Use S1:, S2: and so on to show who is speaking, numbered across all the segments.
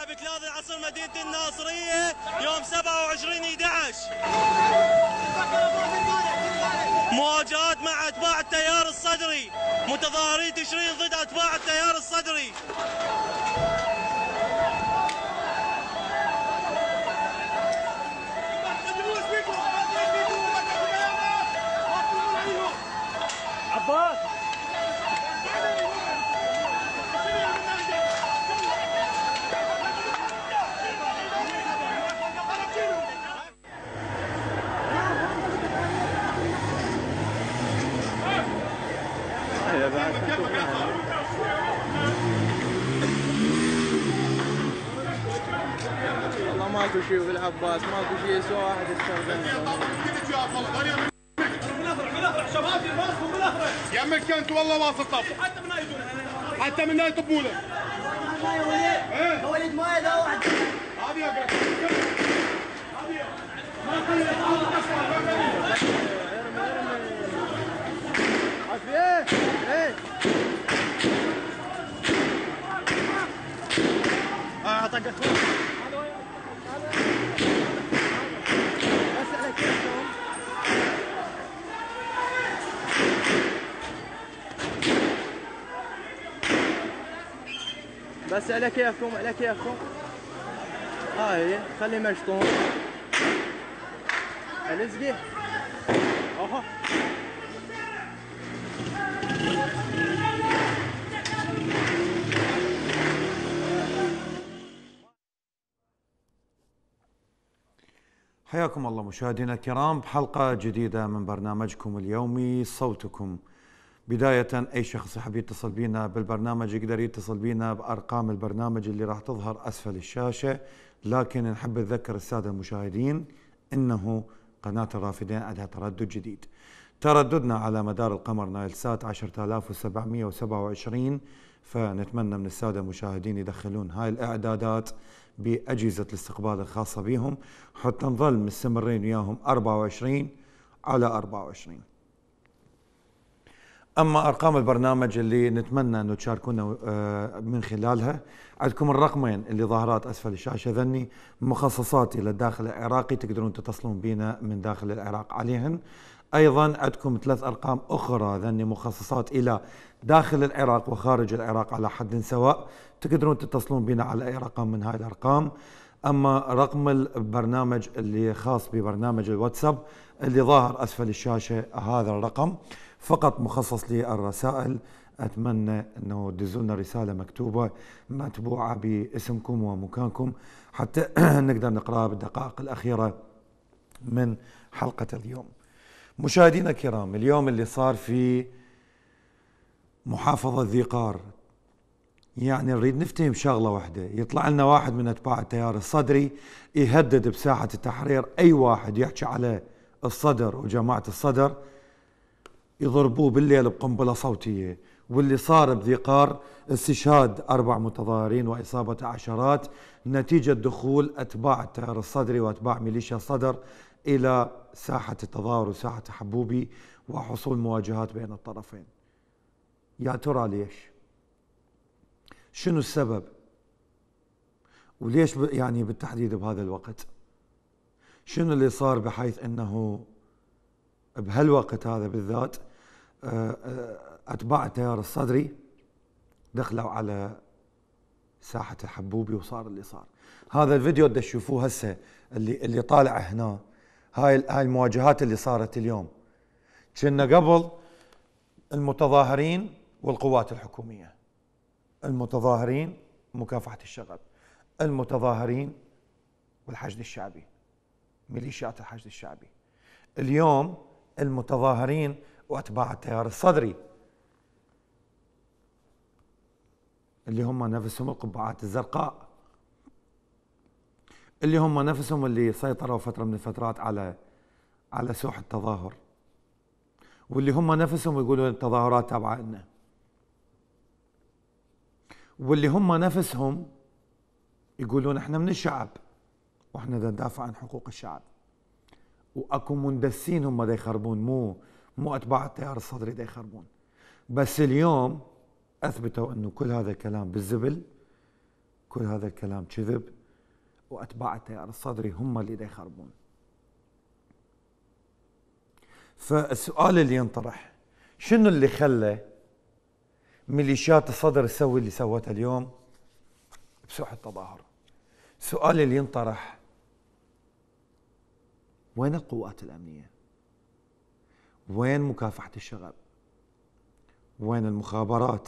S1: شعب كلاذ العصر مدينة الناصرية يوم 27/11. مواجهات مع أتباع التيار الصدري، متظاهرين تشرين ضد أتباع التيار الصدري. عباس
S2: والله ماكو شيء بالعباس، ماكو شيء سوى واحد يستخدم.
S3: يمك كنت والله واصل طب حتى من يطبونه
S4: وليد ما يدا واحد
S3: هذه اقرا
S2: بس على كيفكم على كيفكم. هاي خلي مشطون الزقي. اها
S5: حياكم الله مشاهدينا الكرام بحلقة جديدة من برنامجكم اليومي صوتكم. بداية أي شخص يحب يتصل بينا بالبرنامج يقدر يتصل بينا بأرقام البرنامج اللي راح تظهر أسفل الشاشة، لكن نحب نذكر السادة المشاهدين إنه قناة الرافدين عندها تردد جديد. ترددنا على مدار القمر نايل سات 10727، فنتمنى من السادة المشاهدين يدخلون هاي الإعدادات بأجهزة الاستقبال الخاصة بهم حتى نظل مستمرين وياهم 24 على 24. أما أرقام البرنامج اللي نتمنى أنه تشاركونا من خلالها، عندكم الرقمين اللي ظاهرات أسفل الشاشة ذني مخصصات إلى الداخل العراقي، تقدرون تتصلون بنا من داخل العراق عليهن. أيضا عندكم 3 أرقام أخرى ذني مخصصات إلى داخل العراق وخارج العراق على حد سواء، تقدرون تتصلون بنا على أي رقم من هاي الأرقام. أما رقم البرنامج اللي خاص ببرنامج الواتساب اللي ظاهر أسفل الشاشة، هذا الرقم فقط مخصص للرسائل. أتمنى أنه تدزوا لنا رسالة مكتوبة متبوعة باسمكم ومكانكم حتى نقدر نقرأها بالدقائق الأخيرة من حلقة اليوم. مشاهدينا الكرام، اليوم اللي صار في محافظة ذي قار، يعني نريد نفتهم شغلة واحدة. يطلع لنا واحد من أتباع التيار الصدري يهدد بساحة التحرير أي واحد يحكي على الصدر وجماعة الصدر يضربوه بالليل بقنبلة صوتية. واللي صار بذي قار استشهاد 4 متظاهرين وإصابة عشرات نتيجة دخول أتباع التيار الصدري وأتباع ميليشيا الصدر إلى ساحة التظاهر وساحة حبوبي وحصول مواجهات بين الطرفين. يا ترى ليش؟ شنو السبب؟ وليش يعني بالتحديد بهذا الوقت؟ شنو اللي صار بحيث أنه بهالوقت هذا بالذات أتباع التيار الصدري دخلوا على ساحة الحبوبي وصار اللي صار؟ هذا الفيديو اللي تشوفوه هسه اللي طالع هنا، هاي المواجهات اللي صارت اليوم. كنا قبل المتظاهرين والقوات الحكومية، المتظاهرين مكافحة الشغب، المتظاهرين والحشد الشعبي، ميليشيات الحشد الشعبي. اليوم المتظاهرين وأتباع التيار الصدري اللي هم نفسهم القبعات الزرقاء، اللي هم نفسهم اللي سيطروا فترة من الفترات على سوح التظاهر، واللي هم نفسهم يقولون التظاهرات تابعة لنا، واللي هم نفسهم يقولون احنا من الشعب واحنا ندافع عن حقوق الشعب. واكو مندسين هم دا يخربون، مو اتباع التيار الصدري دا يخربون. بس اليوم اثبتوا انه كل هذا الكلام بالزبل، كل هذا الكلام كذب، وأتباع التيار الصدري هم اللي دا يخربون. فالسؤال اللي ينطرح، شنو اللي خلى ميليشيات الصدر تسوي اللي سوته اليوم بسوح التظاهر؟ السؤال اللي ينطرح، وين القوات الأمنية؟ وين مكافحة الشغب؟ وين المخابرات؟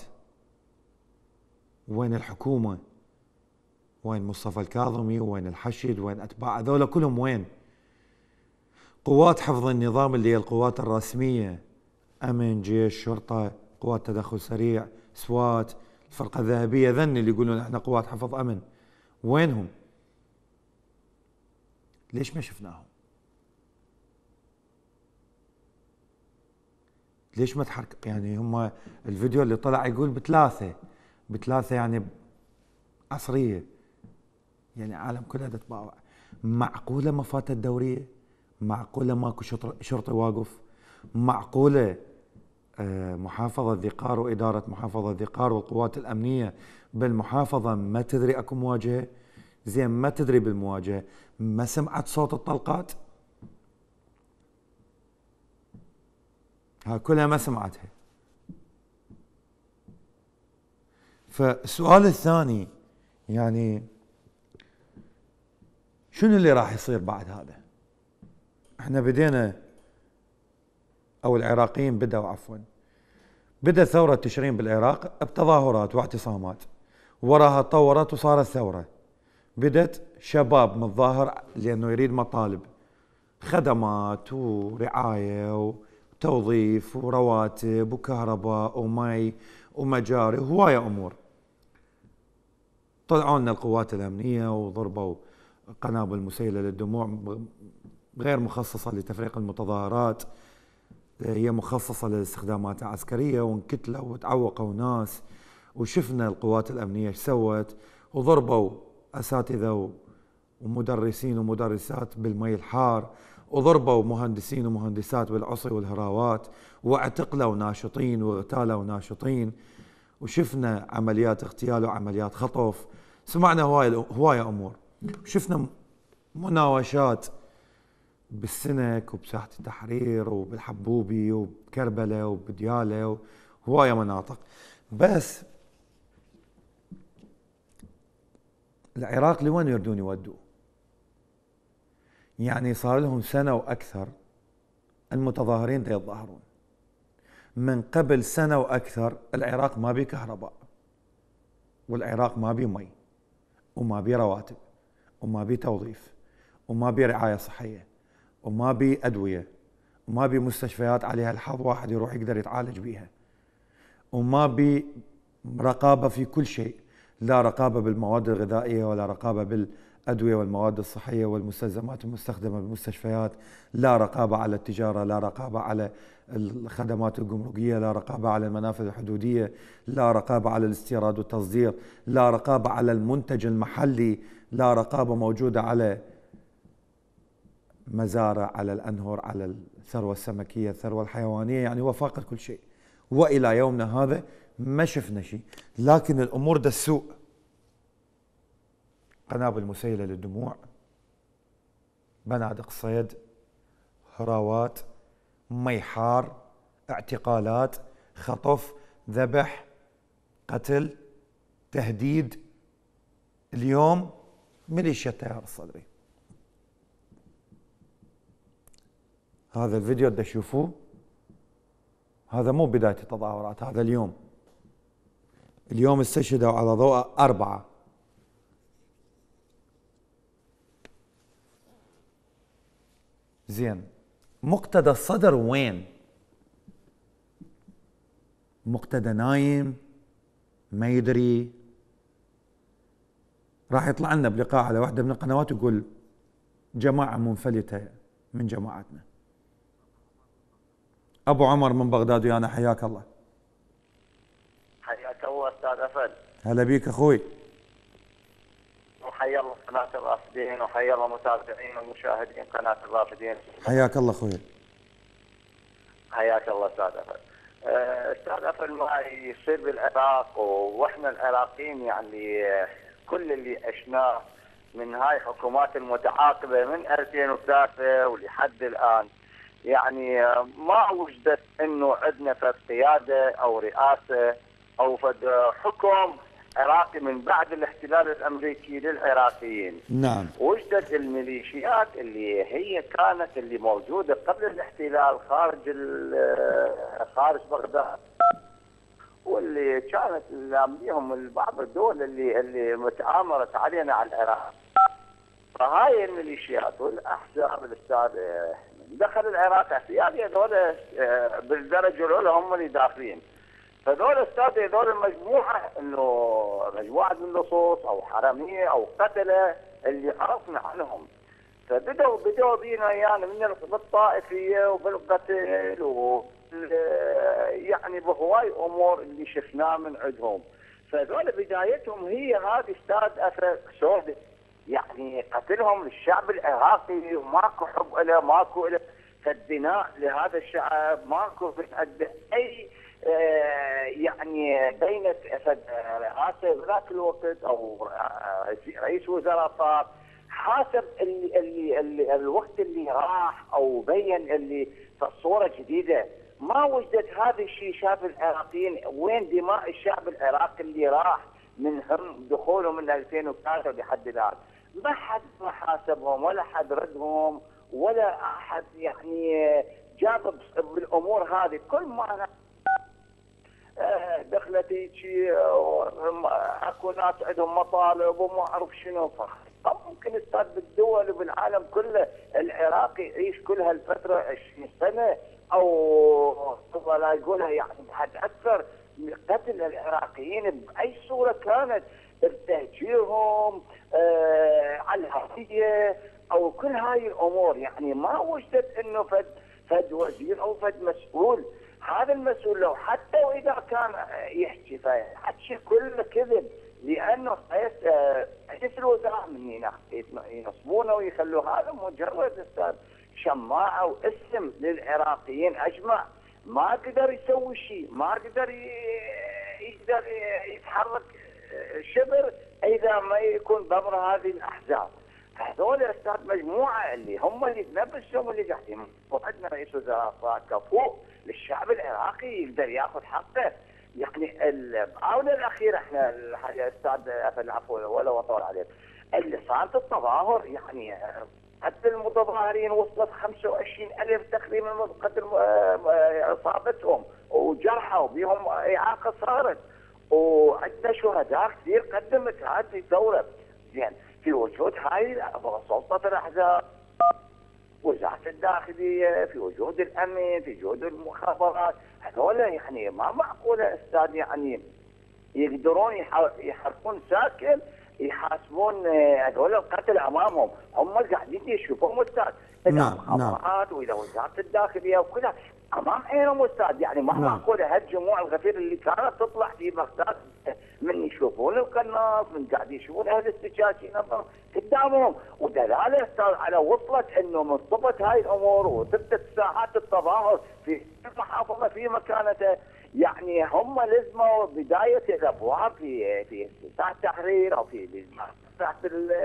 S5: وين الحكومة؟ وين مصطفى الكاظمي؟ وين الحشد؟ وين أتباع هذول كلهم؟ وين قوات حفظ النظام اللي هي القوات الرسمية، أمن، جيش، شرطة، قوات تدخل سريع، سوات، الفرقة الذهبية، ذن اللي يقولون احنا قوات حفظ أمن، وينهم؟ ليش ما شفناهم؟ ليش ما تحرك؟ يعني هم الفيديو اللي طلع يقول بثلاثة يعني عصرية، يعني عالم كلها تتباوع. معقولة ما فاتت دورية؟ معقولة ماكو شرطي واقف؟ معقولة محافظة ذقار وإدارة محافظة ذقار والقوات الأمنية بالمحافظة ما تدري أكو مواجهة؟ زين ما تدري بالمواجهة ما سمعت صوت الطلقات؟ ها كلها ما سمعتها. فالسؤال الثاني، يعني شنو اللي راح يصير بعد هذا؟ احنا بدينا، او العراقيين بدأوا عفوا، بدأ ثورة تشرين بالعراق بتظاهرات واعتصامات، وراها تطورت وصارت ثورة. بدت شباب متظاهر لأنه يريد مطالب خدمات ورعاية وتوظيف ورواتب وكهرباء ومي ومجاري وهواية أمور. طلعوا لنا القوات الأمنية وضربوا قنابل مسيلة للدموع غير مخصصة لتفريق المتظاهرات، هي مخصصة للاستخدامات العسكرية، وانكتلوا وتعوقوا ناس. وشفنا القوات الأمنية ايش سوت، وضربوا أساتذة ومدرسين ومدرسات بالمي الحار، وضربوا مهندسين ومهندسات بالعصي والهراوات، واعتقلوا ناشطين واغتالوا ناشطين، وشفنا عمليات اغتيال وعمليات خطف. سمعنا هواية أمور. شفنا مناوشات بالسنك وبساحة التحرير وبالحبوبي وبكربلة وبديالة وهواية مناطق. بس العراق لوين يردون يودوا؟ يعني صار لهم سنة وأكثر المتظاهرين دا يتظاهرون. من قبل سنة وأكثر العراق ما بي كهرباء، والعراق ما بي مي، وما بي رواتب، وما بي توظيف، وما بي رعاية صحية، وما بي أدوية، وما بي مستشفيات عليها الحظ واحد يروح يقدر يتعالج بيها، وما بي رقابة في كل شيء، لا رقابة بالمواد الغذائية ولا رقابة بالأدوية والمواد الصحية والمستلزمات المستخدمة بالمستشفيات، لا رقابة على التجارة، لا رقابة على الخدمات الجمركية، لا رقابة على المنافذ الحدودية، لا رقابة على الاستيراد والتصدير، لا رقابة على المنتج المحلي، لا رقابة موجودة على مزارع، على الأنهر، على الثروة السمكية، الثروة الحيوانية، يعني هو فاقد كل شيء. وإلى يومنا هذا ما شفنا شيء، لكن الأمور دا السوء. قنابل مسيلة للدموع، بنادق صيد، هراوات، مي حار، اعتقالات، خطف، ذبح، قتل، تهديد. اليوم ميليشيا التيار الصدري. هذا الفيديو اللي تشوفوه هذا مو بداية التظاهرات، هذا اليوم استشهدوا على ضوء 4. زين، مقتدى الصدر وين؟ مقتدى نايم ما يدري. راح يطلع لنا بلقاء على واحدة من القنوات يقول جماعة منفلتة من جماعتنا. أبو عمر من بغداد ويانا، حياك الله.
S4: حياك الله استاذ افل.
S5: هلا بيك اخوي.
S4: وحيا الله قناة الرافدين، وحيا الله متابعين ومشاهدين قناة الرافدين.
S5: حياك الله اخوي.
S4: حياك الله استاذ افل. استاذ افل، ما يصير بالعراق واحنا العراقيين يعني كل اللي عشناه من هاي الحكومات المتعاقبه من 2003 ولحد الان، يعني ما وجدت انه عندنا فد قياده او رئاسه او فد حكم عراقي من بعد الاحتلال الامريكي للعراقيين.
S5: نعم.
S4: وجدت الميليشيات اللي هي كانت اللي موجوده قبل الاحتلال خارج بغداد، واللي كانت بهم بعض الدول اللي متآمرت علينا على العراق. فهاي الميليشيات والاحزاب الاستاذ دخل العراق احتياطي، هذول بالدرجه الاولى هم اللي داخلين. فذول استاذ هذول المجموعه انه مجموعه من اللصوص او حراميه او قتله اللي عرفنا عنهم، فبدوا بينا يعني من بالطائفيه وبالقتل يعني بهواي امور اللي شفناه من عندهم. فذول بدايتهم هي هذه استاذ اثر سودة، يعني قتلهم للشعب العراقي وماكو حب له، ماكو له فالدماء لهذا الشعب، ماكو بتأدي اي يعني بين رئاسه بذاك الوقت او رئيس وزراء صار حاسب اللي الوقت اللي راح او بين اللي في الصوره جديده. ما وجدت هذا الشيء. شاف العراقيين وين دماء الشعب العراقي اللي راح من هم دخولهم من 2003 لحد الان. ما حد ما حاسبهم ولا حد ردهم ولا احد يعني جاب بالامور هذه. كل ما دخلت هيك اكو ناس عندهم مطالب وما اعرف شنو. ممكن استاذ بالدول وبالعالم كله العراقي يعيش كل هالفتره 20 سنه او لا يقولها يعني حد اكثر قتل العراقيين باي صوره كانت، تهجيرهم على الهويه او كل هاي الامور. يعني ما وجدت انه فد وزير او فد مسؤول. هذا المسؤول لو حتى واذا كان يحكي فحكي كله كذب، لانه رئيس الوزراء من ينصبونه ويخلوه هذا مجرد استاذ شماعه واسم للعراقيين اجمع. ما قدر يسوي شيء، ما قدر يقدر يتحرك شبر اذا ما يكون ضمن هذه الاحزاب. هذول استاذ مجموعه اللي هم اللي بنفسهم اللي قاعدين. وعندنا رئيس وزراء كفؤ للشعب العراقي يقدر ياخذ حقه. يعني المعاونه الاخيره احنا الاستاذ العفو ولا وطول عليه اللي صارت التظاهر، يعني حتى المتظاهرين وصلت 25,000 تقريبا قتل اصابتهم وجرحوا بهم اعاقه صارت، وعندنا شهداء كثير قدمت هذه الثوره. زين في وجود هاي سلطه الاحزاب، وزاره الداخليه، في وجود الامن، في وجود المخابرات، هذول يعني ما معقوله استاذ يعني يقدرون يحركون ساكن يحاسبون هذول القتل امامهم. هم قاعدين يشوفون استاذ المخابرات والى وزاره الداخليه وكلها امام عينهم استاذ. يعني ما معقوله هالجموع الغفير اللي كانت تطلع في بغداد من يشوفون القناص، من قاعد يشوفون اهل السكاكين قدامهم. ودلاله استاذ على وصلت انه من ضبط هاي الامور وثبتت ساعات التظاهر في المحافظه في مكانته. يعني هم لزموا بدايه الابواب في ساحه التحرير او في ساحه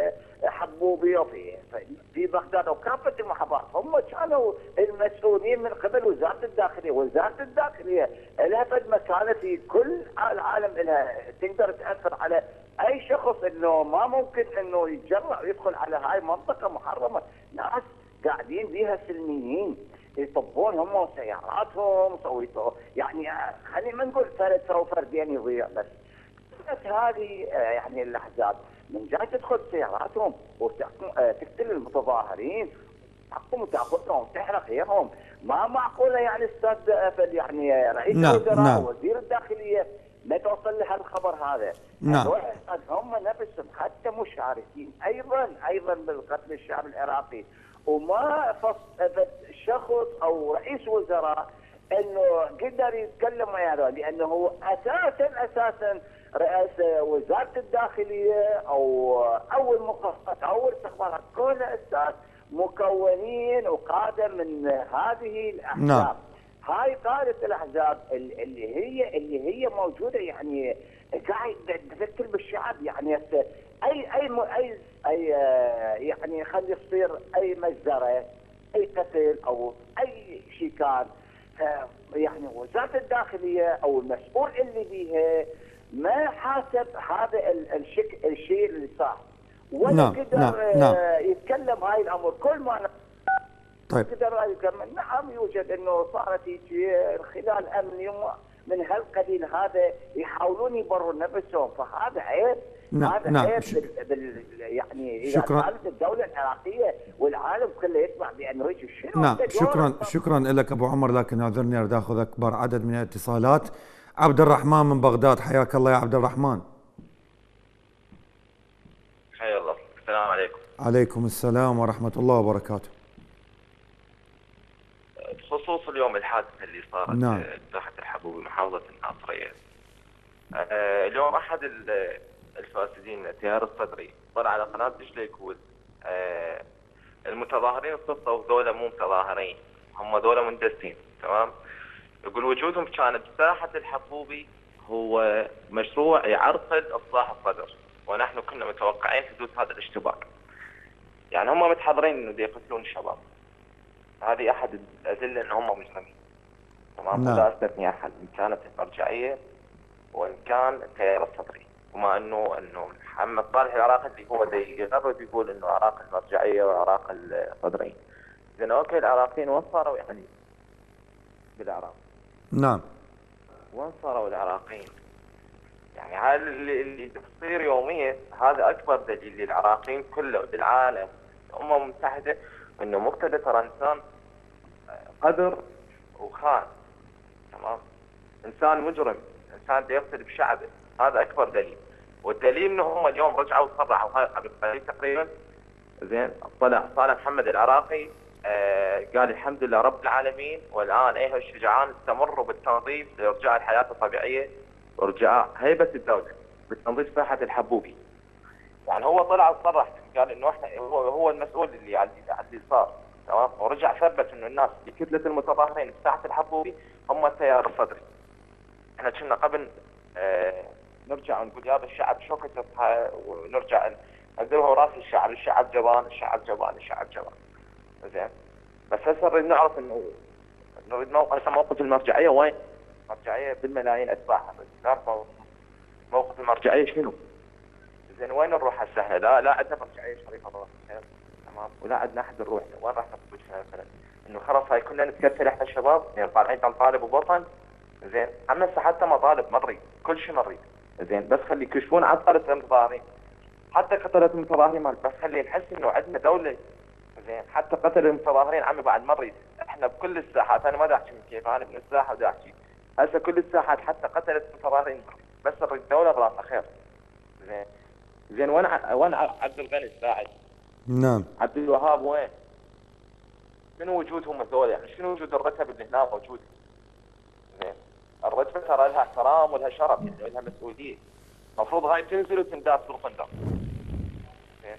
S4: الحبوبي او في بغداد او كافه المحافظات. هم كانوا المسؤولين من قبل وزاره الداخليه. وزاره الداخليه لها فد مكانه في كل العالم، لها تقدر تاثر على اي شخص انه ما ممكن انه يتجرأ ويدخل على هاي منطقه محرمه. ناس قاعدين بيها سلميين يطبون هم وسياراتهم يعني خلينا ما نقول فرد او فردين يضيع، بس هذه يعني الاحزاب من جاي تدخل سياراتهم وتقتل المتظاهرين وتاخذهم وتحرق غيرهم. ما معقوله يعني استاذ يعني رئيس الوزراء ووزير الداخليه ما توصل له الخبر هذا. هم نفسهم حتى مشاركين ايضا بالقتل الشعب العراقي، وما شخص او رئيس وزراء انه قدر يتكلم وياه، لانه هو اساسا رئيس وزاره الداخليه او المخابرات او الاستخبارات كلها استاذ مكونين وقاده من هذه الاحزاب. هاي قاده الاحزاب اللي هي موجوده، يعني قاعد تفكر بالشعب. يعني اي يعني خلي يصير اي مجزره، اي قتل او اي شيء كان، يعني وزاره الداخليه او المسؤول اللي بيها ما حاسب هذا الشيء اللي صار، ولا
S5: نعم
S4: قدر
S5: نعم
S4: يتكلم هاي الامر. كل ما
S5: طيب
S4: قدر يكمل. نعم يوجد انه صارت خلال امني من هالقبيل هذا يحاولون يبروا نفسهم، فهذا عيب.
S5: نعم
S4: هذا
S5: نعم
S4: عيب يعني اذا
S5: شكرا.
S4: كانت الدوله العراقيه والعالم كله يسمع بانه هيك شنو.
S5: نعم شكرا لك ابو عمر، لكن اعذرني اريد اخذ اكبر عدد من الاتصالات. عبد الرحمن من بغداد، حياك الله يا عبد الرحمن.
S6: حيا الله، السلام عليكم.
S5: عليكم السلام ورحمه الله وبركاته.
S6: بخصوص اليوم الحادثه اللي صارت
S5: نعم.
S6: ساحه الحبوب بمحافظه الناصريه، اليوم احد الفاسدين التيار الصدري طلع على قناه دجله يقول المتظاهرين الصفة ذولا مو متظاهرين، هم ذولا مندسين، تمام؟ يقول وجودهم كان بساحه الحبوبي هو مشروع يعرقل اصلاح الصدر، ونحن كنا متوقعين حدوث هذا الاشتباك. يعني هم متحضرين انه يقتلون الشباب. هذه احد الادله ان هم مجرمين. تمام؟
S5: نعم.
S6: لا استثني احد ان كانت المرجعيه وان كان التيار الصدري، وما انه محمد صالح العراقي اللي هو يغرد يقول انه عراق المرجعيه وعراق الصدريين. اذا اوكي العراقيين وين صاروا يعني بالعراق؟
S5: نعم.
S6: وين صاروا العراقيين؟ يعني هذا اللي بيصير يوميا هذا اكبر دليل للعراقيين كله بالعالم الامم المتحده انه مقتدى ترى انسان قذر وخان. تمام؟ انسان مجرم، انسان يقتل بشعبه، هذا اكبر دليل. والدليل انه هم اليوم رجعوا صرحوا هاي قبل قليل تقريبا، زين، طلع صالح محمد العراقي قال الحمد لله رب العالمين، والان ايها الشجعان استمروا بالتنظيف لارجاع الحياه الطبيعيه وارجاع هيبه الدوله بتنظيف ساحه الحبوبي. يعني هو طلع وصرح قال انه احنا هو المسؤول اللي على اللي صار، تمام؟ ورجع ثبت انه الناس اللي كتله المتظاهرين بساحه الحبوبي هم التيار الصدري. احنا كنا قبل نرجع ونقول يا الشعب شو كتب، ونرجع نقولها راس الشعب، الشعب جبان، الشعب جبان، الشعب جبان. زين؟ بس هسه نريد نعرف انه نريد موقف المرجعيه وين؟ المرجعيه بالملايين اتباعها، نعرف موقف المرجعيه شنو؟ زين وين نروح هسه احنا؟ لا عندنا مرجعيه شريفه الله خير، تمام؟ ولا عندنا احد نروح له، وين راح نخرج مثلا؟ انه خلاص هاي كلنا نتكتل احنا الشباب، يعني طالعين نطالب بوطن، زين؟ عم هسه حتى مطالب ما نريد، كل شيء ما نريد، زين؟ بس خلي يكشفون عن قتلة المتظاهرين، حتى قتلة المتظاهرين بس خلي نحس انه عندنا دوله، زين؟ حتى قتل المتظاهرين عمي بعد ما نريد، احنا بكل الساحات، انا ما دا احكي من كيف، انا من الساحه ودا احكي، هسه كل الساحات حتى قتلت المتظاهرين بس نريد دوله براسها خير، زين؟ زين وين عبد الغني بعد؟
S5: نعم.
S6: عبد الوهاب وين؟ شنو وجودهم هذول؟ يعني شنو وجود الرتب اللي هنا موجود؟ زين؟ الرتبه ترى لها احترام ولها شرف، يعني لها مسؤوليه. المفروض هاي تنزل وتنداس بالخندق. زين؟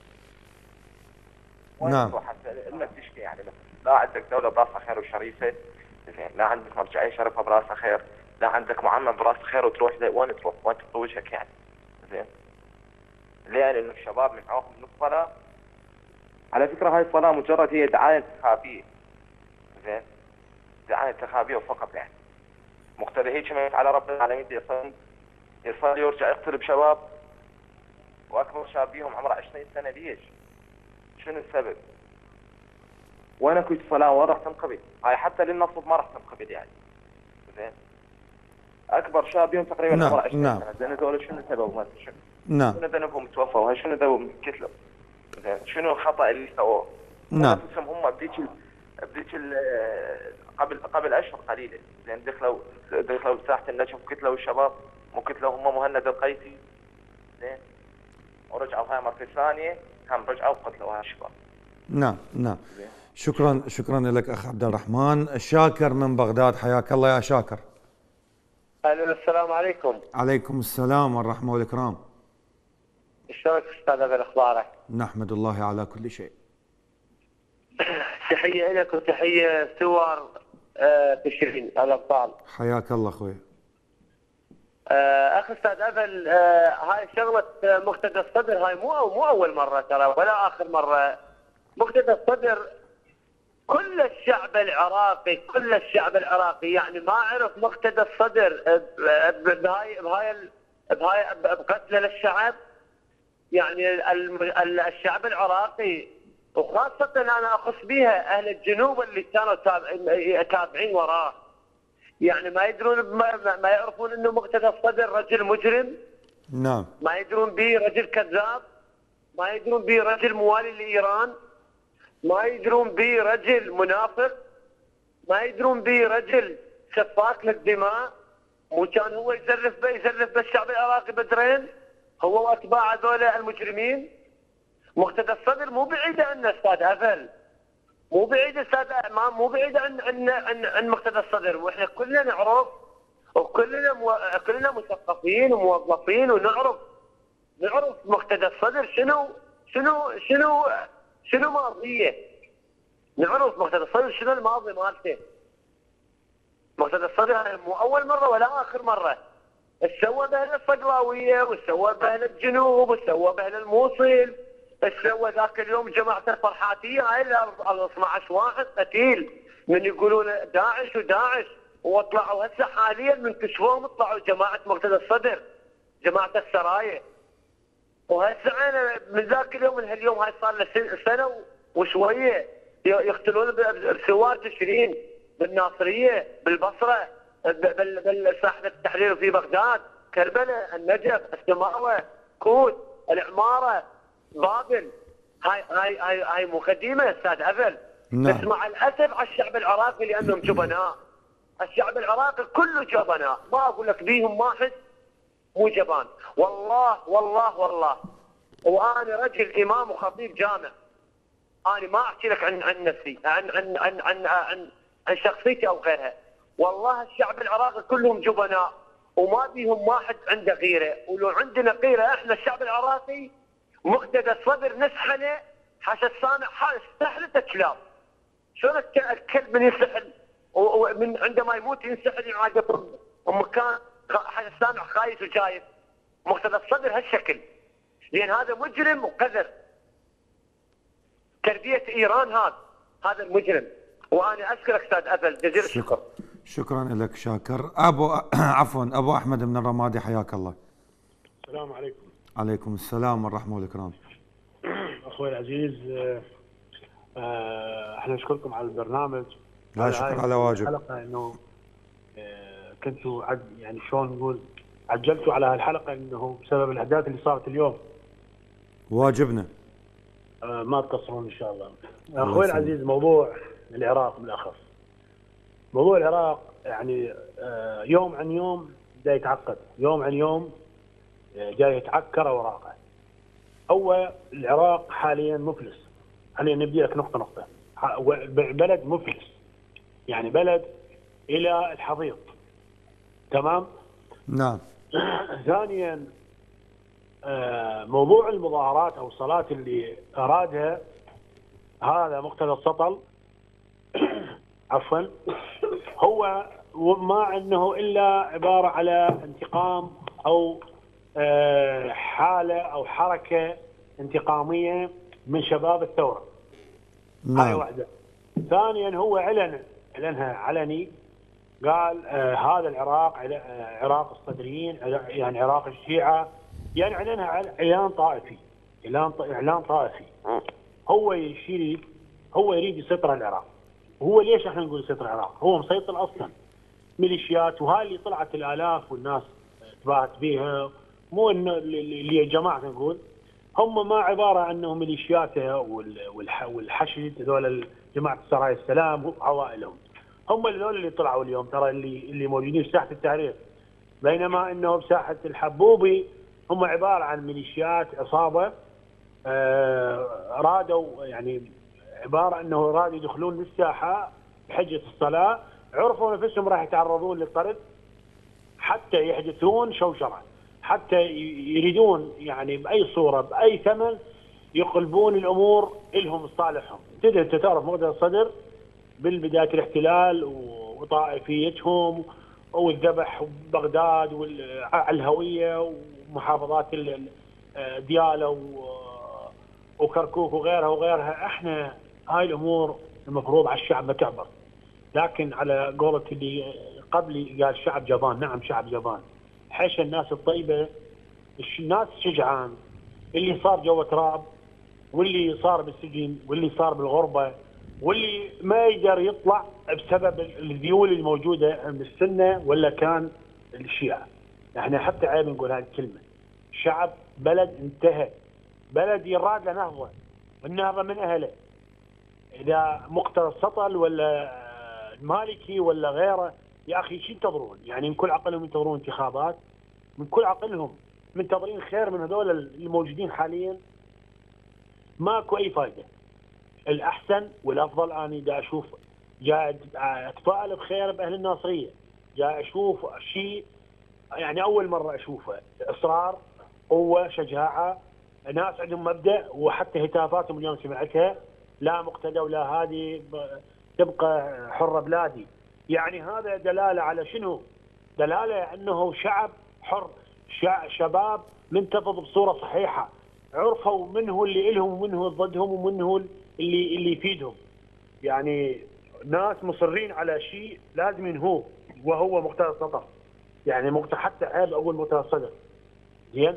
S5: نعم.
S6: انك تشكي يعني لا عندك دوله براسها خير وشريفه، زين؟ لا عندك مرجعيه شرفها براسها خير، لا عندك معمم براسها خير وتروح وين تروح؟ وين تحط وجهك يعني؟ زين؟ ليه؟ لانه الشباب منعوهم من الصلاه. على فكره هاي الصلاه مجرد هي دعايه انتخابيه. زين؟ دعايه انتخابيه فقط يعني. مقتدى هيك ما على رب العالمين يصلي ويرجع يقتل بشباب واكبر شاب بيهم عمره 20 سنه، ليش؟ شنو السبب؟ وين اكو صلاه؟ وين راح تنقبل؟ هاي حتى للنصب ما راح تنقبل يعني. زين؟ اكبر شاب بيهم تقريبا
S5: نعم.
S6: عمره 20
S5: نعم.
S6: سنه، زين هذول شنو السبب؟ ما شنو؟
S5: نعم.
S6: شنو ذنبهم توفوا؟ وهي شنو ذنبهم قتلوا؟ زين؟ شنو الخطا اللي سووه؟
S5: نعم.
S6: هم بديك قبل اشهر قليله، زين؟ دخلوا ساحه النجف وقتلوا الشباب، مو قتلوا هم مهند القيسي، زين؟ ورجعوا هاي مرة ثانيه هم رجعوا وقتلوا هاي الشباب.
S5: نعم. شكرا لك اخ عبد الرحمن. شاكر من بغداد، حياك الله يا شاكر.
S7: الو السلام عليكم.
S5: عليكم السلام والرحمه والاكرام.
S7: شلونك استاذ؟ بالاخبارك؟
S5: نحمد الله على كل شيء.
S7: تحيه لك وتحيه سور تشرين الابطال.
S5: حياك الله اخوي.
S7: اخي استاذ ابل، هاي شغله مقتدى الصدر هاي مو اول مره ترى ولا اخر مره. مقتدى الصدر كل الشعب العراقي يعني ما عرف مقتدى الصدر بهاي بقتله للشعب. يعني الشعب العراقي وخاصه انا اخص بها اهل الجنوب اللي كانوا تابعين وراه، يعني ما يدرون ما يعرفون انه مقتدى الصدر رجل مجرم.
S5: نعم.
S7: ما يدرون به رجل كذاب، ما يدرون به رجل موالي لايران، ما يدرون به رجل منافق، ما يدرون به رجل سفاك للدماء. مو كان هو يزرف بالشعب العراقي بدرين هو واتباع هذول المجرمين. مقتدى الصدر مو بعيد عنا استاذ هفل، مو بعيد استاذ امام، مو بعيد عن مقتدى الصدر، واحنا كلنا نعرف كلنا مثقفين وموظفين ونعرف مقتدى الصدر شنو ماضيه. نعرف مقتدى الصدر شنو الماضي مالته. مقتدى الصدر مو اول مره ولا اخر مره. سوى باهل الصقلاويه وسوى باهل الجنوب وسوى باهل الموصل، سوى ذاك اليوم جماعه الفرحاتيه هاي ال 12 واحد قتيل من يقولون داعش وطلعوا هسه حاليا من كشفوهم طلعوا جماعه مقتدى الصدر، جماعه السرايا. وهسه انا من ذاك اليوم من هاليوم هاي صار له سنه وشويه يقتلون بسوار تشرين بالناصريه بالبصره بالساحه التحرير في بغداد كربلاء النجف السماوه كوت العماره بابل. هاي مقدمه استاذ عفل.
S5: نعم.
S7: بس مع الاسف على الشعب العراقي لانهم جبناء. الشعب العراقي كله جبناء، ما اقول لك بيهم واحد مو جبان. والله وانا رجل امام وخطيب جامع. انا ما احكي لك عن نفسي عن شخصيتي او غيرها. والله الشعب العراقي كلهم جبناء وما بيهم واحد عنده غيره، ولو عندنا غيره احنا الشعب العراقي مقتدى الصدر نسحله حاشا السامع استحلت الكلاب. شلون الكلب من ينسحل ومن عندما يموت ينسحل يعاقب مكان حاشا السامع خايف وجايف. مقتدى الصدر هالشكل لان هذا مجرم وقذر. تربيه ايران هذا المجرم. وانا اشكرك استاذ افل جزيل الشكر.
S5: شكرا لك شاكر. ابو احمد من الرمادي، حياك الله.
S8: السلام عليكم.
S5: عليكم السلام والرحمه والإكرام.
S8: اخوي العزيز، احنا نشكركم على البرنامج.
S5: لا شكر على واجب.
S8: الحلقه انه كنتوا يعني شلون نقول عجلتوا على هالحلقه انه بسبب الاحداث اللي صارت اليوم.
S5: واجبنا.
S8: ما تقصرون ان شاء الله. اخوي العزيز، موضوع العراق بالاخص. موضوع العراق يعني يوم عن يوم جاي يتعقد، يوم عن يوم جاي يتعكر اوراقه. هو العراق حاليا مفلس. خلينا نبدي لك نقطه نقطه. بلد مفلس، يعني بلد الى الحضيض. تمام؟
S5: نعم.
S8: ثانيا موضوع المظاهرات او الصلاه اللي ارادها هذا مقتدى السطل عفوا، هو ما انه الا عباره على انتقام او حاله او حركه انتقاميه من شباب الثوره.
S5: نعم.
S8: هاي واحده. ثانيا هو اعلنها علني، قال هذا العراق عراق الصدريين، يعني عراق الشيعه، يعني اعلنها اعلان طائفي، اعلان طائفي. هو يريد يسيطر على العراق. وهو ليش احنا نقول يسيطر على العراق؟ هو مسيطر اصلا. ميليشيات، وهاي اللي طلعت الالاف والناس تباهت بيها، مو انه اللي يا جماعه نقول هم ما عباره عنهم ميليشياته والحشد هذول جماعه سرايا السلام وعوائلهم. هم هذول اللي طلعوا اليوم ترى اللي موجودين في ساحه التحرير. بينما انه بساحه الحبوبي هم عباره عن ميليشيات عصابه رادوا، يعني عباره انه رادوا يدخلون للساحه بحجه الصلاه، عرفوا نفسهم راح يتعرضون للطرد حتى يحدثون شوشره، حتى يريدون يعني باي صوره باي ثمن يقلبون الامور لهم لصالحهم. انت تعرف مقتدى الصدر بالبدايه الاحتلال وطائفيتهم والذبح ببغداد والهويه ومحافظات دياله وكركوك وغيرها. احنا هاي الامور المفروض على الشعب ما تعبر، لكن على قولة اللي قبلي قال شعب جبان. نعم شعب جبان، حيش الناس الطيبه، الناس شجعان. اللي صار جوا تراب، واللي صار بالسجن، واللي صار بالغربه، واللي ما يقدر يطلع بسبب الذيول الموجوده من السنه ولا كان الشيعه. احنا حتى عيب نقول هذه الكلمه. شعب بلد انتهى، بلد يراد له نهضه، النهضه من اهله. اذا مقتدى السطل ولا المالكي ولا غيره، يا اخي شو ينتظرون؟ يعني من كل عقلهم ينتظرون انتخابات؟ من كل عقلهم منتظرين خير من هذول الموجودين حاليا؟ ماكو اي فائده. الاحسن والافضل اني دا اشوف، جاي اتفائل بخير باهل الناصريه، جاي اشوف شيء يعني اول مره اشوفه، اصرار، قوه، شجاعه، ناس عندهم مبدا، وحتى هتافاتهم اليوم سمعتها، لا مقتدى ولا هذه تبقى حره بلادي. يعني هذا دلاله على شنو؟ دلاله انه شعب حر، شباب منتفض بصوره صحيحه، عرفوا من هو اللي إلهم ومن هو ضدهم ومن هو اللي يفيدهم. يعني ناس مصرين على شيء لازم ينهوه، وهو مقتدى السطر. يعني حتى عيب اقول مقتدى الصدر. زين؟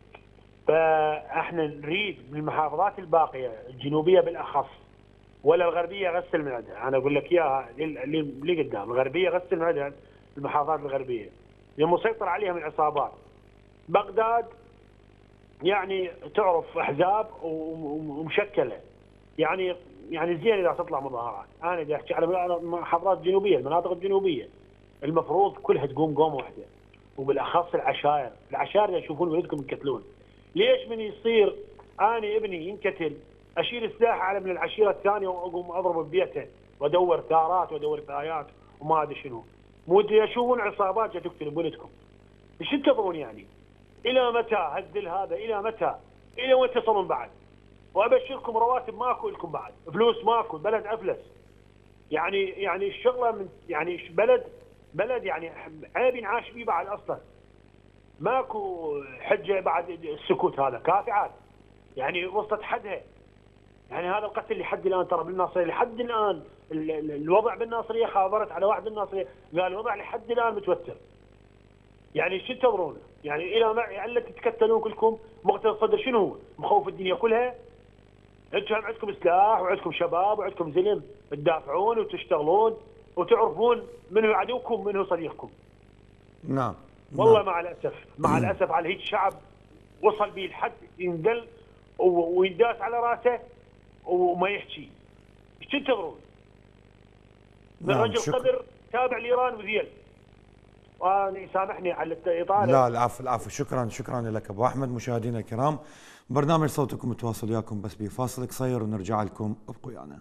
S8: فاحنا نريد من المحافظات الباقيه الجنوبيه بالاخص، ولا الغربيه غسل من عندها. انا اقول لك اياها اللي قدام، الغربيه غسل من عندها، المحافظات الغربيه اللي مسيطر عليها من عصابات. بغداد يعني تعرف احزاب ومشكله، يعني زين اذا تطلع مظاهرات. انا بدي احكي على المحافظات الجنوبيه، المناطق الجنوبيه المفروض كلها تقوم قومه واحده، وبالاخص العشائر. العشائر يشوفون ولدكم ينقتلون. ليش من يصير اني ابني ينقتل اشيل سلاح على من العشيره الثانيه واقوم اضرب ببيته وادور ثارات وادور ثايات وما ادري شنو؟ مو يشوفون عصابات جاي تقتل بولدكم. ايش تنتظرون يعني؟ الى متى هالذل هذا؟ الى متى؟ الى وين تصلون بعد؟ وابشركم رواتب ماكو لكم بعد، فلوس ماكو، بلد افلس. يعني الشغله من يعني بلد يعني عيب ينعاش فيه بعد اصلا. ماكو حجه بعد السكوت هذا، كافي عاد. يعني وصلت حدها. يعني هذا القتل لحد الان ترى بالناصريه، لحد الان الوضع بالناصريه، خابرت على واحد بالناصريه قال الوضع لحد الان متوتر. يعني شو تنتظرون؟ يعني الى ما يعني تتكتلون كلكم. مقتدى الصدر شنو هو؟ مخوف الدنيا كلها؟ انتم عندكم سلاح وعندكم شباب وعندكم زلم تدافعون وتشتغلون وتعرفون من هو عدوكم من هو صديقكم.
S5: نعم.
S8: والله مع الاسف على هيك شعب وصل به الحد ينذل وينداس على راسه وما يحكي. ايش تنتظرون؟ من
S5: نعم.
S8: رجل قدر تابع لايران وذيل. سامحني على الاطاله.
S5: لا العفو. شكرا لك ابو احمد. مشاهدينا الكرام، برنامج صوتكم متواصل وياكم بس بفاصل قصير ونرجع لكم، ابقوا ويانا.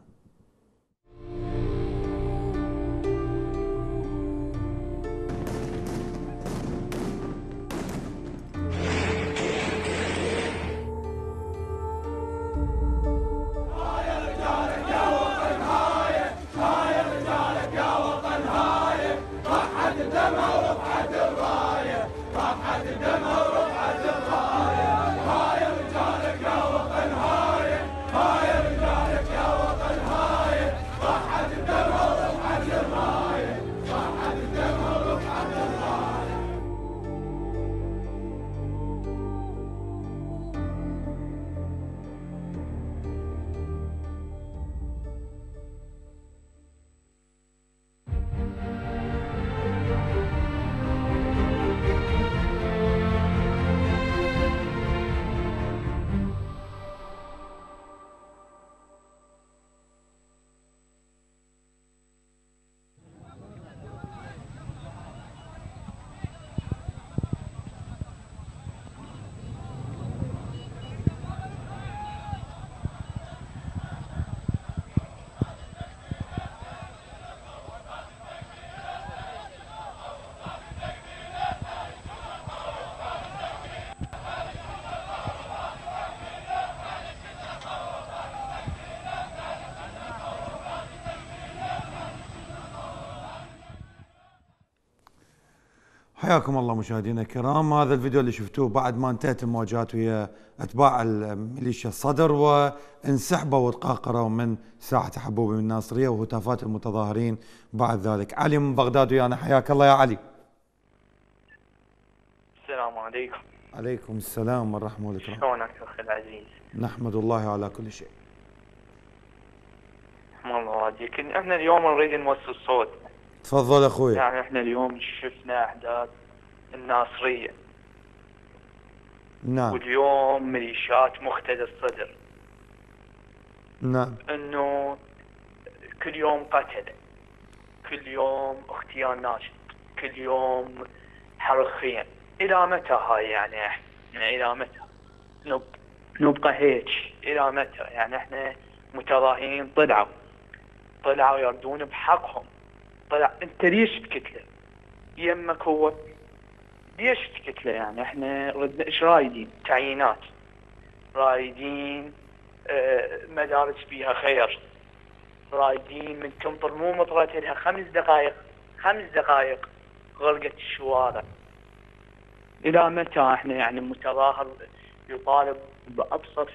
S5: حياكم الله مشاهدينا الكرام. هذا الفيديو اللي شفتوه بعد ما انتهت المواجهات ويا اتباع ميليشيا الصدر وانسحبوا وتقاقروا من ساحه حبوبه من الناصريه وهتافات المتظاهرين بعد ذلك. علي من بغداد ويانا، حياك الله يا علي.
S9: السلام عليكم.
S5: عليكم السلام والرحمه والإكرام.
S9: شلونك اخي العزيز؟
S5: نحمد الله على كل شيء.
S9: الله يهديك. احنا اليوم نريد نوصل صوت.
S5: تفضل اخوي.
S9: يعني احنا اليوم شفنا احداث الناصريه.
S5: نعم.
S9: واليوم ميليشيات مقتدى الصدر.
S5: نعم.
S9: انه كل يوم قتل، كل يوم اغتيال ناشط، كل يوم حرق خيم. الى متى هاي يعني احنا الى متى نبقى هيك؟ الى متى؟ يعني احنا متظاهرين طلعوا يردون بحقهم. انت ليش تقتله؟ يمك هو ليش تقتله؟ يعني احنا ردنا ايش رايدين؟ تعيينات، رايدين مدارس فيها خير، رايدين من تمطر مو مطرت لها 5 دقائق غرقت الشوارع. الى متى احنا يعني متظاهر يطالب بابسط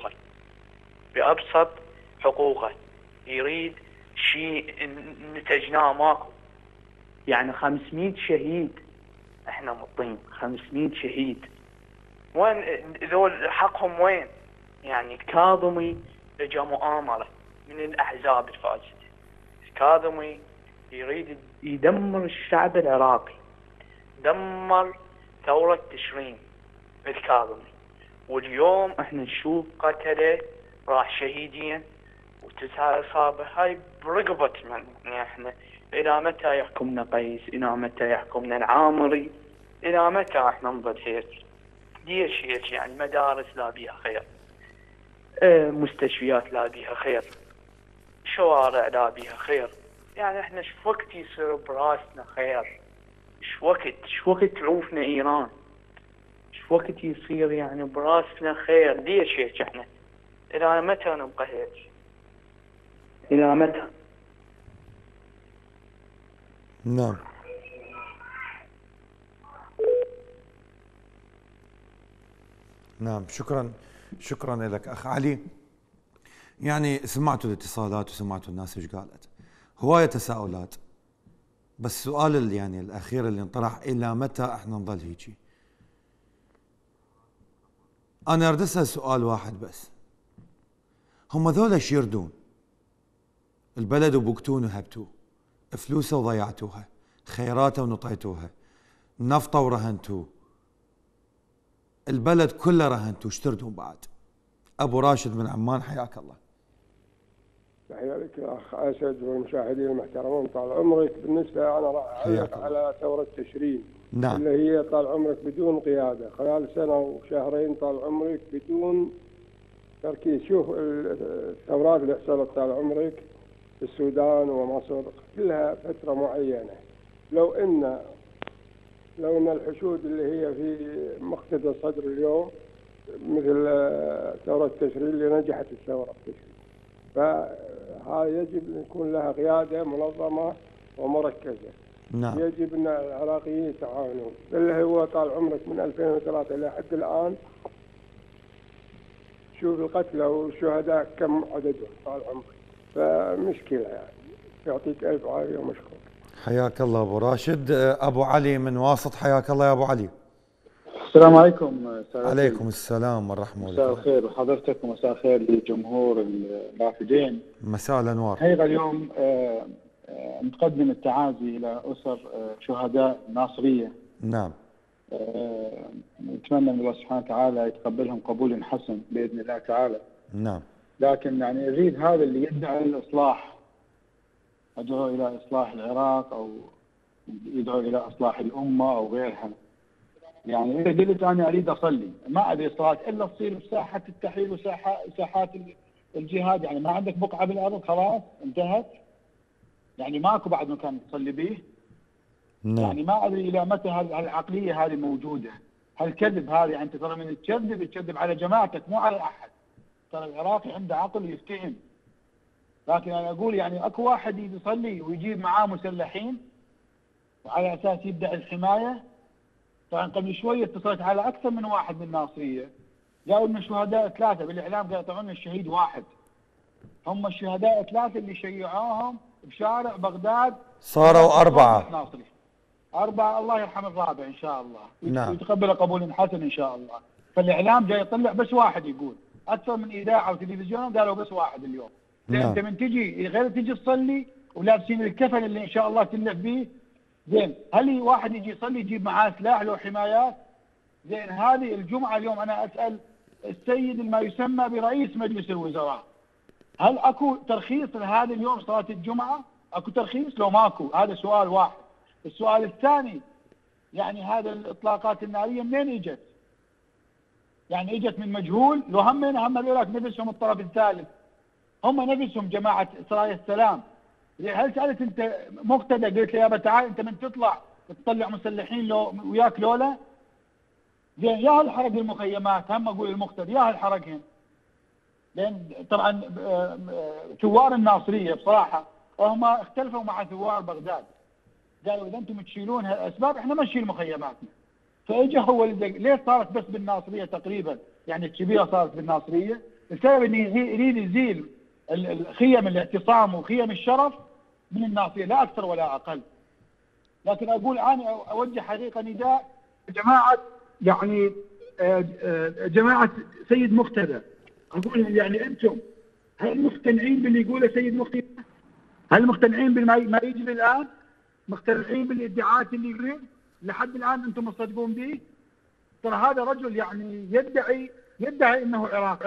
S9: حقوقه، يريد شيء نتجناه ماكو. يعني 500 شهيد احنا مطين، 500 شهيد وين ذول حقهم؟ وين؟ يعني كاظمي اجى مؤامرة من الاحزاب الفاسدة. كاظمي يريد يدمر الشعب العراقي، دمر ثورة تشرين الكاظمي. واليوم احنا نشوف قتله راح شهيدين و9 اصابه. هاي برقبة من احنا؟ الى متى يحكمنا قيس؟ الى متى يحكمنا العامري؟ الى متى احنا نظل هيك؟ ليش هيك؟ يعني مدارس لا بيها خير، مستشفيات لا بيها خير، شوارع لا بيها خير. يعني احنا ايش وقت يصير براسنا خير؟ ايش وقت تعوفنا ايران؟ ايش وقت يصير يعني براسنا خير؟ ليش هيك احنا؟ الى متى نبقى هيك؟ الى متى؟
S5: نعم. نعم. شكرا لك اخ علي. يعني سمعتوا الاتصالات وسمعتوا الناس ايش قالت، هوايه تساؤلات، بس السؤال اللي يعني الاخير اللي انطرح، الى متى احنا نظل هيجي؟ انا اريد اسال سؤال واحد بس، هم ذولا ايش يردون؟ البلد وبوقتوه وهبتوه، فلوسه وضيعتوها، خيراته ونطيتوها، نفطه ورهنتوه، البلد كله رهنتوه، ايش تردون بعد؟ ابو راشد من عمان، حياك الله.
S10: تحية لك يا اخ اسد والمشاهدين المحترمين، طال عمرك. بالنسبه انا راح اعلق على ثوره تشرين.
S5: نعم.
S10: اللي هي طال عمرك بدون قياده، خلال سنه وشهرين طال عمرك بدون تركيز. شوف الثورات اللي حصلت طال عمرك في السودان ومصر كلها فتره معينه. لو ان الحشود اللي هي في مقتدى الصدر اليوم مثل ثوره تشرين اللي نجحت الثوره تشرين، فهذا يجب ان يكون لها قياده منظمه ومركزه.
S5: نعم.
S10: يجب ان العراقيين يتعاونون. اللي هو طال عمرك من 2003 الى حد الان، شوف القتلى والشهداء كم عددهم طال عمرك، فمشكله يعني. يعطيك الف عافيه ومشكور.
S5: حياك الله ابو راشد. ابو علي من واسط، حياك الله يا ابو علي.
S11: السلام عليكم.
S5: عليكم السلام والرحمه والبركاته.
S11: مساء الخير وحضرتك، ومساء الخير للجمهور الرافدين.
S5: مساء الانوار.
S11: حقيقه اليوم نقدم التعازي الى اسر شهداء الناصريه.
S5: نعم.
S11: نتمنى من الله سبحانه وتعالى يتقبلهم قبول حسن باذن الله تعالى.
S5: نعم.
S11: لكن يعني اريد هذا اللي يدعي الاصلاح، ادعو الى اصلاح العراق او يدعو الى اصلاح الامه او غيرها. يعني اذا قلت انا اريد اصلي، ما ابي صلاه الا تصير بساحه التحرير وساحات الجهاد. يعني ما عندك بقعه بالارض خلاص انتهت، يعني ماكو بعد مكان تصلي به.
S5: نعم.
S11: يعني ما ادري الى متى هالعقليه هذه موجوده، هالكذب هذا. يعني انت ترى من تكذب على جماعتك مو على احد. ترى العراقي عنده عقل يفتهم. لكن انا اقول يعني اكو واحد يصلي ويجيب معاه مسلحين وعلى اساس يدعي الحمايه. طبعا قبل شويه اتصلت على اكثر من واحد من الناصريه، قالوا ان الشهداء 3 بالاعلام، قالوا يطلعون الشهيد 1. هم الشهداء 3 اللي شيعوهم بشارع بغداد
S5: صاروا 4
S11: ناصري. 4 الله يرحم الرابع ان شاء الله،
S5: نعم.
S11: ويتقبل قبول حسن ان شاء الله. فالاعلام جاي يطلع بس 1 يقول، اكثر من اذاعه وتلفزيون قالوا بس 1 اليوم.
S5: نعم.
S11: انت من تجي غير تجي تصلي ولابسين الكفن اللي ان شاء الله تلف به، زين هل واحد يجي يصلي يجيب معاه سلاح له حمايات؟ زين هذه الجمعه اليوم انا اسال السيد ما يسمى برئيس مجلس الوزراء، هل اكو ترخيص لهذا اليوم صلاه الجمعه؟ اكو ترخيص لو ماكو؟ هذا سؤال واحد. السؤال الثاني، يعني هذا الاطلاقات الناريه منين اجت؟ يعني اجت من مجهول؟ لو هم هذولاك نفسهم الطرف الثالث، هم نفسهم جماعه سرايا السلام. هل سالت انت مقتدى قلت له يابا تعال انت من تطلع تطلع مسلحين لو وياك لولا؟ زين يا هل حرق المخيمات، هم اقول المقتدى يا هل حرقهن. لان طبعا ثوار الناصريه بصراحه هم اختلفوا مع ثوار بغداد، قالوا اذا انتم تشيلون هالاسباب احنا ما نشيل مخيماتنا. فاجى هو ليش صارت بس بالناصريه تقريبا، يعني الكبيره صارت بالناصريه، السبب انه يريد يزيل خيم الاعتصام وخيم الشرف من الناصريه، لا اكثر ولا اقل. لكن اقول انا اوجه حقيقه نداء جماعه، يعني جماعه سيد مقتدى، اقول لهم يعني انتم هل مقتنعين باللي يقوله سيد مقتدى؟ هل مقتنعين بما يجري الان؟ مقتنعين بالادعاءات اللي يريد؟ لحد الان انتم مصدقون به؟ ترى هذا رجل يعني يدعي انه عراقي،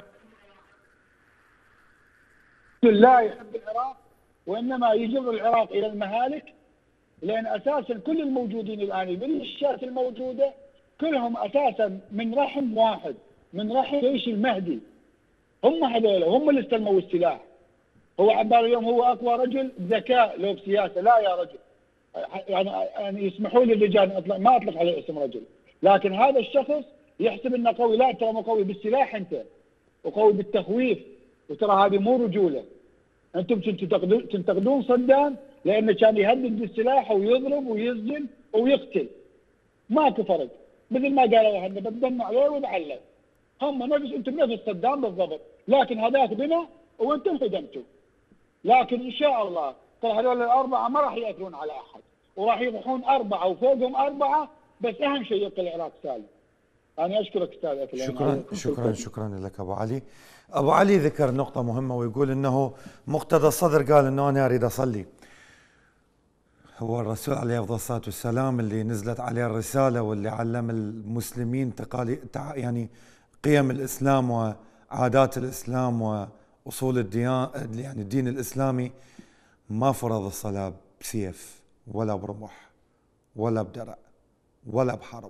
S11: لا يحب العراق وانما يجر العراق الى المهالك، لان اساسا كل الموجودين الان بالميليشيات الموجوده كلهم اساسا من رحم واحد، من رحم جيش المهدي. هم هذول هم اللي استلموا السلاح. هو عباره اليوم هو اقوى رجل بذكاء لو بسياسه، لا يا رجل. يعني يسمحوا لي الرجال ما اطلق عليه اسم رجل، لكن هذا الشخص يحسب انه قوي، لا ترى مو قوي بالسلاح انت، وقوي بالتخويف، وترى هذه مو رجوله. انتم تنتقدون صدام لانه كان يهدد بالسلاح ويضرب ويسجن ويقتل، ماكو فرق، مثل ما قالوا احنا بندم عليه ونعلم. هم انتم نفس صدام بالضبط، لكن هذاك بنا وانتم هدمتوا. لكن ان شاء الله ترى هذول الاربعه ما راح ياثرون على احد، وراح يروحون 4 وفوقهم 4، بس اهم شيء يبقى العراق سالم. انا اشكرك استاذ اكل.
S5: شكرا لك ابو علي. ابو علي ذكر نقطه مهمه ويقول انه مقتدى الصدر قال انه انا اريد اصلي. هو الرسول عليه افضل الصلاه والسلام اللي نزلت عليه الرساله واللي علم المسلمين يعني قيم الاسلام وعادات الاسلام واصول الديانه، يعني الدين الاسلامي، ما فرض الصلاه بسيف ولا برمح ولا بدرع ولا بحرب.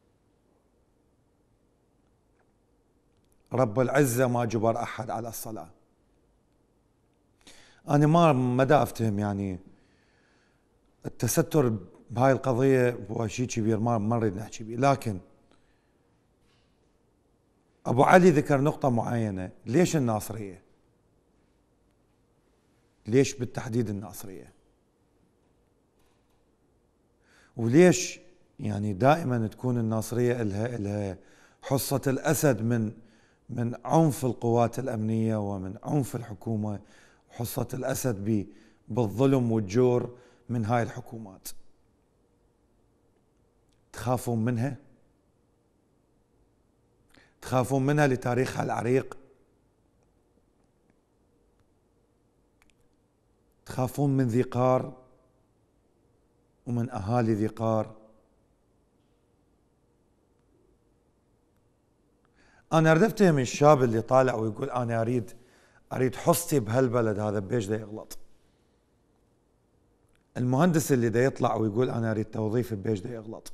S5: رب العزة ما جبر أحد على الصلاة. أنا ما دا أفتهم يعني التستر بهاي القضية هو شيء كبير ما نريد نحكي به، لكن أبو علي ذكر نقطة معينة. ليش الناصرية؟ ليش بالتحديد الناصرية؟ وليش يعني دائما تكون الناصرية إلها حصة الأسد من عنف القوات الأمنية ومن عنف الحكومة، حصة الأسد بالظلم والجور من هاي الحكومات؟ تخافون منها؟ تخافون منها لتاريخها العريق؟ تخافون من ذي قار ومن أهالي ذي قار؟ أنا أريد أفتهم الشاب اللي طالع ويقول أنا أريد حصتي بهالبلد هذا، بيش دا يغلط؟ المهندس اللي دا يطلع ويقول أنا أريد توظيف، بيش دا يغلط؟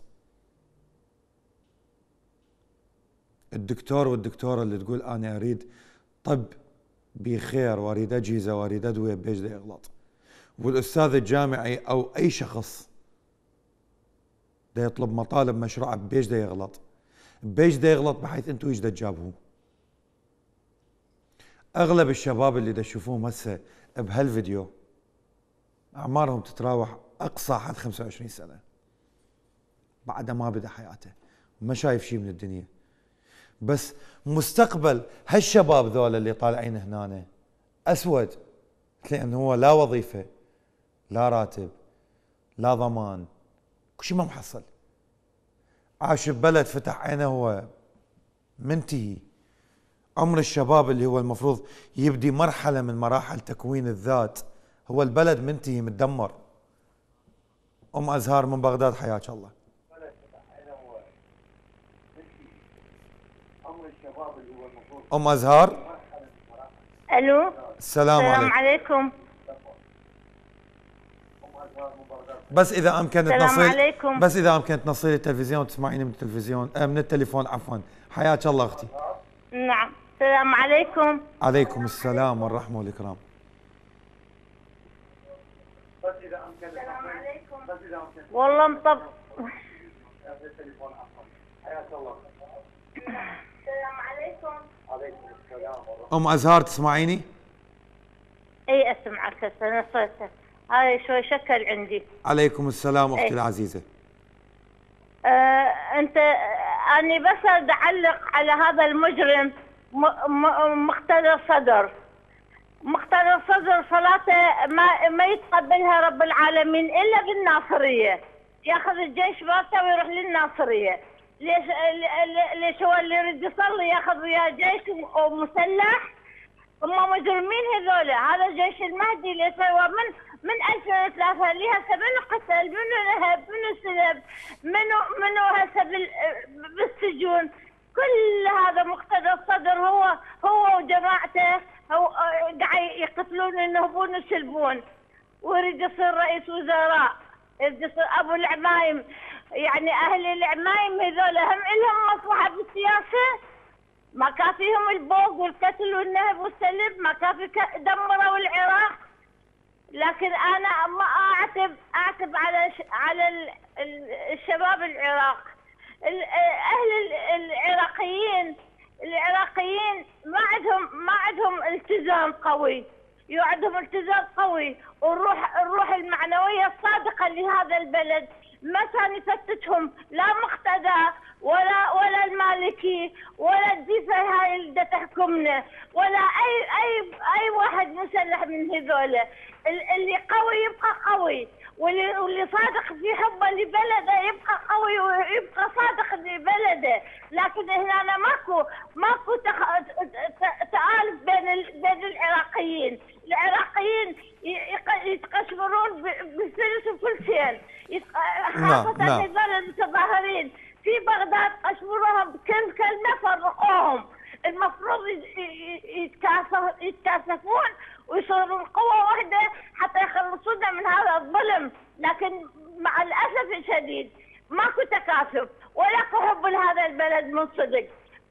S5: الدكتور والدكتورة اللي تقول أنا أريد طب بخير وأريد أجهزة وأريد أدوية، بيش دا يغلط؟ والأستاذ الجامعي أو أي شخص دا يطلب مطالب مشروعة، بيش دا يغلط؟ بيش دا يغلط بحيث انتوا ايش دا تجابهون؟ اغلب الشباب اللي دا تشوفوهم هسه بهالفيديو اعمارهم تتراوح اقصى حد 25 سنة، بعد ما بدا حياته. ما شايف شيء من الدنيا. بس مستقبل هالشباب ذولا اللي طالعين هنا اسود، لان هو لا وظيفه لا راتب لا ضمان، كل شيء ما محصل، عاش ببلد فتح عينه هو منتهي. عمر الشباب اللي هو المفروض يبدي مرحله من مراحل تكوين الذات، هو البلد منتهي متدمر. ام ازهار من بغداد، حياك الله. ام ازهار.
S12: الو،
S5: السلام
S12: عليكم.
S5: بس اذا امكن
S12: عليكم.
S5: بس اذا امكن تنصيلي التلفزيون وتسمعيني من التلفزيون من التليفون عفوا. حياك الله اختي.
S12: نعم، السلام عليكم.
S5: عليكم السلام والرحمه والاكرام.
S12: والله مطب.
S5: ام ازهار تسمعيني؟
S12: اي اسمعك هسه، نصيتك هاي شوي شكل عندي.
S5: عليكم السلام اختي العزيزه.
S12: انت اني بس اعلق على هذا المجرم مقتدى الصدر. مقتدى الصدر صلاته ما يتقبلها رب العالمين الا بالناصريه، ياخذ الجيش مالته ويروح للناصريه. ليش هو اللي يريد يصلي ياخذ وياه جيش ومسلح؟ هم مجرمين هذولا. هذا جيش المهدي اللي سوى من 2003 اللي هسه منو قتل، منو نهب، منو سلب، منو هسه بالسجون. كل هذا مقتدى الصدر هو وجماعته هو قاعد يقتلون ينهبون ويسلبون، ويريد يصير رئيس وزراء، يريد يصير ابو العمايم. يعني اهل العمايم هذول هم لهم مصلحه بالسياسه، ما كافيهم البوق والقتل والنهب والسلب، ما كافي دمروا العراق. لكن انا ما اعتب على الشباب العراق. اهل العراقيين ما عندهم التزام قوي، عندهم التزام قوي، والروح المعنويه الصادقه لهذا البلد ما كان يفتتهم لا مقتدى ولا المالكي ولا الدفة هاي اللي تحكمنا ولا اي واحد مسلح من هذول. اللي قوي يبقى قوي، واللي صادق في حبه لبلده يبقى قوي ويبقى صادق لبلده. لكن هنا ماكو تآلف بين العراقيين. العراقيين يتقشمرون بالفلس وكل شيء، خاصة هذول المتظاهرين في بغداد قشمروهم بكل كلمة، فرقوهم. المفروض يتكاتفون ويصيرون قوة واحدة حتى يخلصونا من هذا الظلم. لكن مع الأسف الشديد ماكو تكاتف ولا حب لهذا البلد من صدق.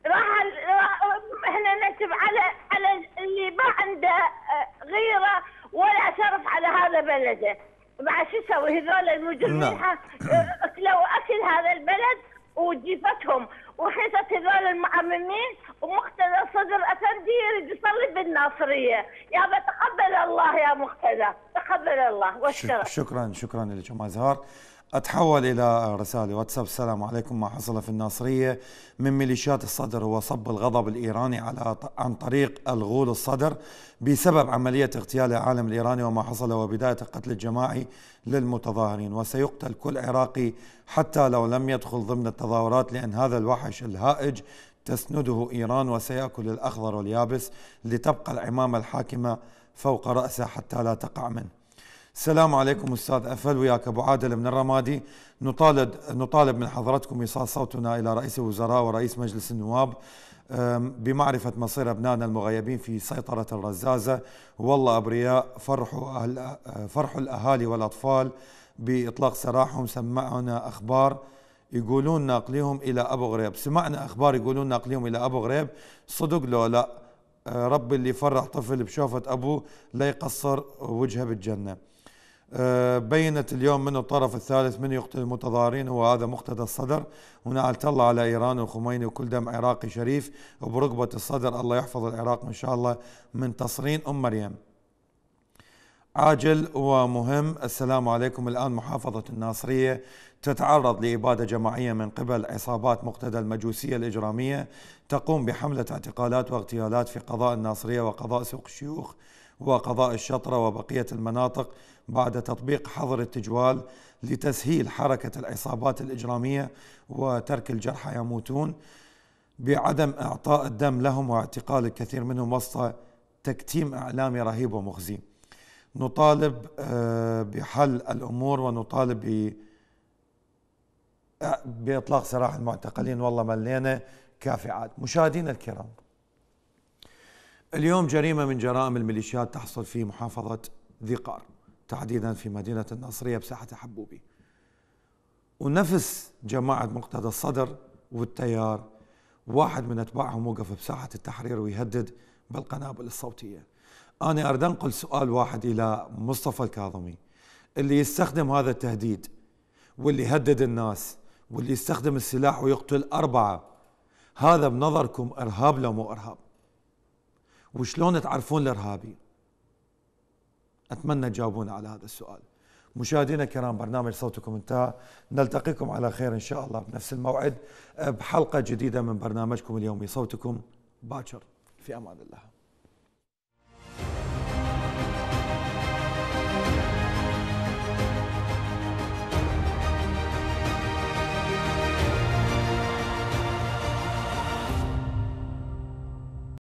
S12: احنا نكتب على اللي ما عنده غيرة ولا شرف على هذا بلده. مع شو يسوي هذول المجرمين؟ اكلوا اكل هذا البلد وجيفتهم وحيطت هذول المعممين. ومقتدى الصدر افندي يريد يصلي بالناصريه. يا تقبل الله يا مقتدى، تقبل الله والشرف.
S5: شكرا لك ام ازهار. اتحول الى رساله واتساب. السلام عليكم. ما حصل في الناصريه من ميليشيات الصدر هو صب الغضب الايراني عن طريق الغول الصدر بسبب عمليه اغتيال العالم الايراني، وما حصل وبدايه القتل الجماعي للمتظاهرين، وسيقتل كل عراقي حتى لو لم يدخل ضمن التظاهرات، لان هذا الوحش الهائج تسنده ايران، وسيأكل الاخضر واليابس لتبقى العمامه الحاكمه فوق راسه حتى لا تقع منه. السلام عليكم استاذ افل، وياك ابو عادل من الرمادي. نطالب من حضرتكم ايصال صوتنا الى رئيس الوزراء ورئيس مجلس النواب بمعرفة مصير ابنائنا المغيبين في سيطرة الرزازة. والله ابرياء فرحوا الاهالي والاطفال باطلاق سراحهم. سمعنا اخبار يقولون ناقليهم الى ابو غريب. سمعنا اخبار يقولون ناقليهم الى ابو غريب، صدق لو لا؟ رب اللي يفرح طفل بشوفة ابوه لا يقصر وجهه بالجنة. بينت اليوم من الطرف الثالث من يقتل المتظاهرين هو هذا مقتدى الصدر، ونعلت الله على ايران والخميني وكل دم عراقي شريف وبرقبة الصدر. الله يحفظ العراق ان شاء الله من تصرين ام مريم. عاجل ومهم. السلام عليكم. الآن محافظة الناصرية تتعرض لإبادة جماعية من قبل عصابات مقتدى المجوسية الإجرامية تقوم بحملة اعتقالات واغتيالات في قضاء الناصرية وقضاء سوق الشيوخ وقضاء الشطرة وبقية المناطق بعد تطبيق حظر التجوال لتسهيل حركة العصابات الإجرامية وترك الجرحى يموتون بعدم إعطاء الدم لهم واعتقال الكثير منهم وسط تكتيم إعلامي رهيب ومخزي. نطالب بحل الأمور ونطالب بإطلاق سراح المعتقلين. والله ملينا كافعات. مشاهدينا الكرام، اليوم جريمة من جرائم الميليشيات تحصل في محافظة ذي قار، تحديدا في مدينة الناصرية بساحة حبوبي، ونفس جماعة مقتدى الصدر والتيار واحد من أتباعهم وقف بساحة التحرير ويهدد بالقنابل الصوتية. أنا أريد أنقل سؤال واحد إلى مصطفى الكاظمي، اللي يستخدم هذا التهديد واللي يهدد الناس واللي يستخدم السلاح ويقتل 4، هذا بنظركم إرهاب لو مو إرهاب؟ وشلون تعرفون الإرهابي؟ أتمنى تجاوبون على هذا السؤال. مشاهدينا الكرام، برنامج صوتكم انتهى، نلتقيكم على خير إن شاء الله بنفس الموعد بحلقة جديدة من برنامجكم اليومي صوتكم باكر. في أمان الله.